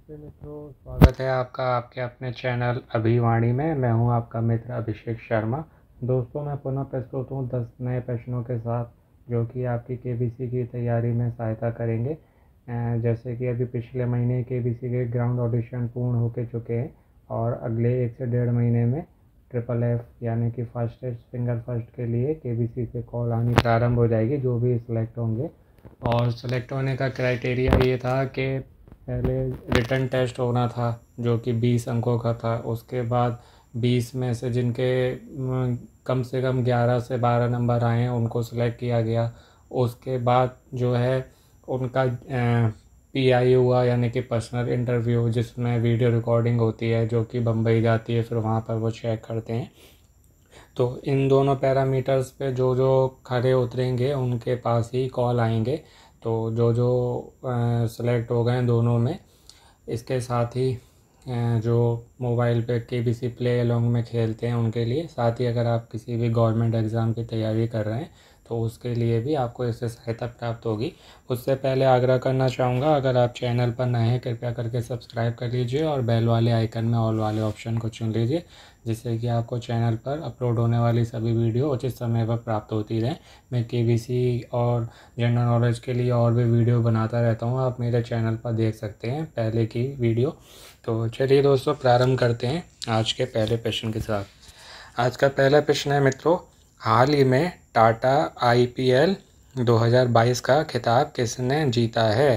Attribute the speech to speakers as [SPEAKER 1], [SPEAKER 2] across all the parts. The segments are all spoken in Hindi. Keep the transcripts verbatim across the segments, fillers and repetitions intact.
[SPEAKER 1] नमस्ते मित्रों, स्वागत है आपका आपके अपने चैनल अभिवाणी में। मैं हूं आपका मित्र अभिषेक शर्मा। दोस्तों, मैं पुनः प्रस्तुत हूं दस नए प्रश्नों के साथ, जो कि आपकी केबीसी की तैयारी में सहायता करेंगे। जैसे कि अभी पिछले महीने केबीसी के ग्राउंड ऑडिशन पूर्ण हो के चुके हैं और अगले एक से डेढ़ महीने में ट्रिपल एफ यानी कि फर्स्ट फिंगर फर्स्ट के लिए केबीसी से कॉल आनी प्रारंभ हो जाएगी, जो भी सिलेक्ट होंगे। और सेलेक्ट होने का क्राइटेरिया ये था कि पहले रिटन टेस्ट होना था, जो कि बीस अंकों का था। उसके बाद बीस में से जिनके कम से कम ग्यारह से बारह नंबर आए हैं उनको सेलेक्ट किया गया। उसके बाद जो है उनका पी आई हुआ, यानी कि पर्सनल इंटरव्यू, जिसमें वीडियो रिकॉर्डिंग होती है, जो कि बम्बई जाती है, फिर वहाँ पर वो चेक करते हैं। तो इन दोनों पैरामीटर्स पे जो जो खरे उतरेंगे उनके पास ही कॉल आएंगे। तो जो जो सेलेक्ट हो गए दोनों में, इसके साथ ही जो मोबाइल पे केबीसी प्ले अलोंग में खेलते हैं उनके लिए, साथ ही अगर आप किसी भी गवर्नमेंट एग्ज़ाम की तैयारी कर रहे हैं तो उसके लिए भी आपको इससे सहायता प्राप्त होगी। उससे पहले आग्रह करना चाहूँगा, अगर आप चैनल पर नए हैं कृपया करके सब्सक्राइब कर लीजिए और बेल वाले आइकन में ऑल वाले ऑप्शन को चुन लीजिए, जिससे कि आपको चैनल पर अपलोड होने वाली सभी वीडियो उचित समय पर प्राप्त होती रहें। मैं केबीसी और जनरल नॉलेज के लिए और भी वीडियो बनाता रहता हूँ, आप मेरे चैनल पर देख सकते हैं पहले की वीडियो। तो चलिए दोस्तों, प्रारंभ करते हैं आज के पहले प्रश्न के साथ। आज का पहला प्रश्न है मित्रों, हाल ही में टाटा आई पी एल दो हज़ार बाईस का खिताब किसने जीता है?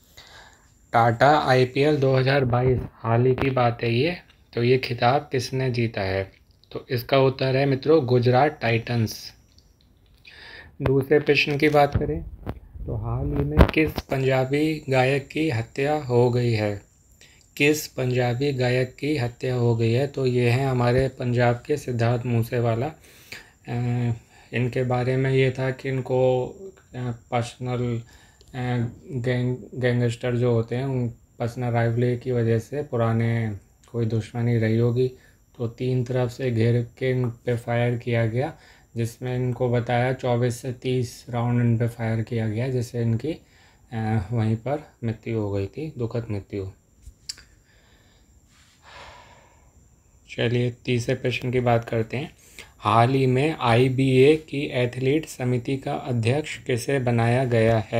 [SPEAKER 1] टाटा आई पी एल दो हज़ार बाईस हाल ही की बात है ये। तो ये खिताब किसने जीता है? तो इसका उत्तर है मित्रों गुजरात टाइटंस। दूसरे प्रश्न की बात करें तो हाल ही में किस पंजाबी गायक की हत्या हो गई है? किस पंजाबी गायक की हत्या हो गई है? तो ये हैं हमारे पंजाब के सिद्धार्थ मूसेवाला। इनके बारे में ये था कि इनको पर्सनल गैंग गैंगस्टर जो होते हैं उन पर्सनल राइवली की वजह से पुराने कोई दुश्मनी रही होगी, तो तीन तरफ से घेर के इन पे फायर किया गया, जिसमें इनको बताया चौबीस से तीस राउंड इन पे फायर किया गया, जिससे इनकी वहीं पर मृत्यु हो गई थी, दुखद मृत्यु। चलिए तीसरे प्रश्न की बात करते हैं। हाल ही में आई बी ए की एथलीट समिति का अध्यक्ष किसे बनाया गया है?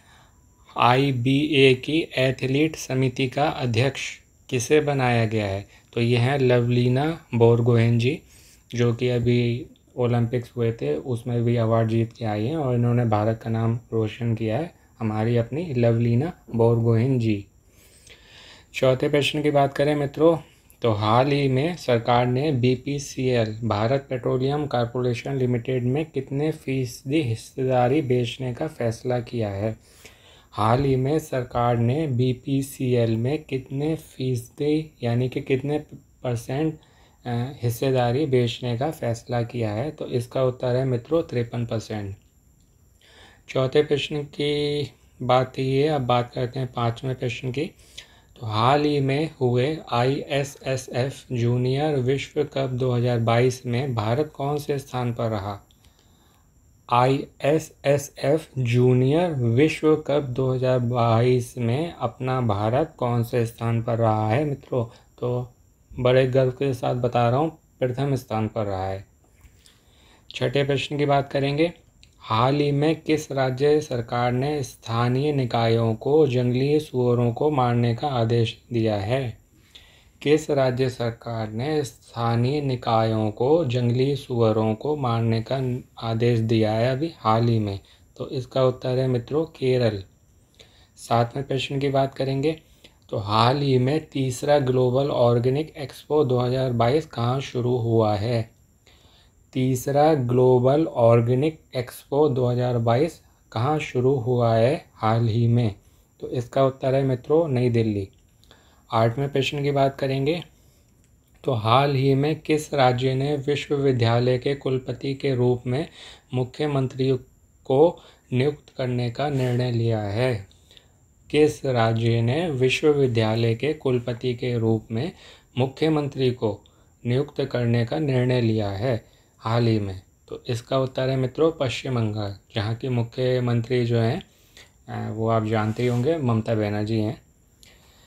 [SPEAKER 1] आई बी ए की एथलीट समिति का अध्यक्ष किसे बनाया गया है? तो ये हैं लवलीना बोरगोहेन जी, जो कि अभी ओलंपिक्स हुए थे उसमें भी अवार्ड जीत के आई हैं और इन्होंने भारत का नाम रोशन किया है, हमारी अपनी लवलीना बोरगोहेन जी। चौथे प्रश्न की बात करें मित्रों, तो हाल ही में सरकार ने B P C L Bharat petroleum corporation limited में कितने फीसदी हिस्सेदारी बेचने का फैसला किया है? हाल ही में सरकार ने बी पी सी एल में कितने फीसदी यानी कि कितने परसेंट हिस्सेदारी बेचने का फैसला किया है? तो इसका उत्तर है मित्रों तिरपन परसेंट। चौथे प्रश्न की बात थी ये, अब बात करते हैं पाँचवें प्रश्न की। तो हाल ही में हुए I S S F junior विश्व कप दो हज़ार बाईस में भारत कौन से स्थान पर रहा? I S S F junior विश्व कप दो हज़ार बाईस में अपना भारत कौन से स्थान पर रहा है मित्रों? तो बड़े गर्व के साथ बता रहा हूँ, प्रथम स्थान पर रहा है। छठे प्रश्न की बात करेंगे। हाल ही में किस राज्य सरकार ने स्थानीय निकायों को जंगली सुअरों को मारने का आदेश दिया है? किस राज्य सरकार ने स्थानीय निकायों को जंगली सुअरों को मारने का आदेश दिया है अभी हाल ही में? तो इसका उत्तर है मित्रों केरल। सातवें प्रश्न की बात करेंगे। तो हाल ही में तीसरा ग्लोबल ऑर्गेनिक एक्सपो दो हज़ार बाईस कहाँ शुरू हुआ है? तीसरा ग्लोबल ऑर्गेनिक एक्सपो दो हज़ार बाईस कहाँ शुरू हुआ है हाल ही में? तो इसका उत्तर है मित्रों नई दिल्ली। आठवें प्रश्न की बात करेंगे। तो हाल ही में किस राज्य ने विश्वविद्यालय के कुलपति के रूप में मुख्यमंत्री को नियुक्त करने का निर्णय लिया है? किस राज्य ने विश्वविद्यालय के कुलपति के रूप में मुख्यमंत्री को नियुक्त करने का निर्णय लिया है हाल ही में? तो इसका उत्तर है मित्रों पश्चिम बंगाल, जहाँ की मुख्यमंत्री जो हैं वो आप जानते ही होंगे, ममता बनर्जी हैं।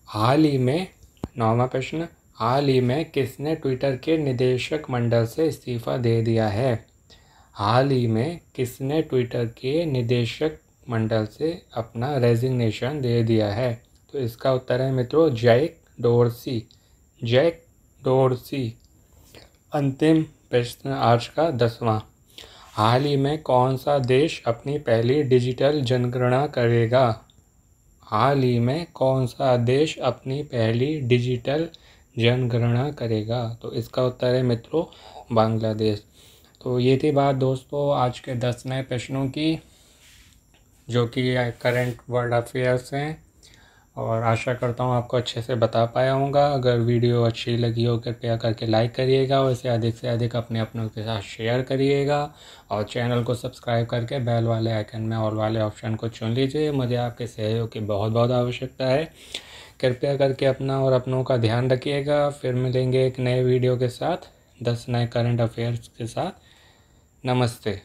[SPEAKER 1] हाल ही में नौवां प्रश्न, हाल ही में किसने ट्विटर के निदेशक मंडल से इस्तीफा दे दिया है? हाल ही में किसने ट्विटर के निदेशक मंडल से अपना रेजिग्नेशन दे दिया है? तो इसका उत्तर है मित्रों जैक डोर्सी। Jack dorsi. अंतिम प्रश्न आज का दसवां, हाल ही में कौन सा देश अपनी पहली डिजिटल जनगणना करेगा? हाल ही में कौन सा देश अपनी पहली डिजिटल जनगणना करेगा? तो इसका उत्तर है मित्रों बांग्लादेश। तो ये थी बात दोस्तों आज के दस नए प्रश्नों की, जो कि करंट वर्ल्ड अफेयर्स हैं, और आशा करता हूँ आपको अच्छे से बता पाया होगा। अगर वीडियो अच्छी लगी हो कृपया करके लाइक करिएगा और इसे अधिक से अधिक अपने अपनों के साथ शेयर करिएगा, और चैनल को सब्सक्राइब करके बेल वाले आइकन में ऑल वाले ऑप्शन को चुन लीजिए। मुझे आपके सहयोग की बहुत बहुत आवश्यकता है। कृपया करके अपना और अपनों का ध्यान रखिएगा। फिर मिलेंगे एक नए वीडियो के साथ, दस नए करंट अफेयर्स के साथ। नमस्ते।